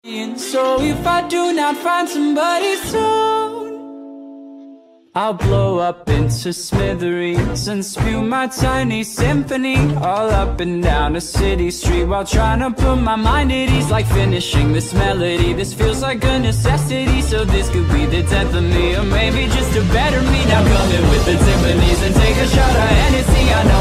And so if I do not find somebody soon, I'll blow up into smithereens and spew my tiny symphony all up and down a city street, while trying to put my mind at ease, like finishing this melody. This feels like a necessity, so this could be the death of me, or maybe just a better me. Now come in with the timpanis and take a shot of Hennessy. I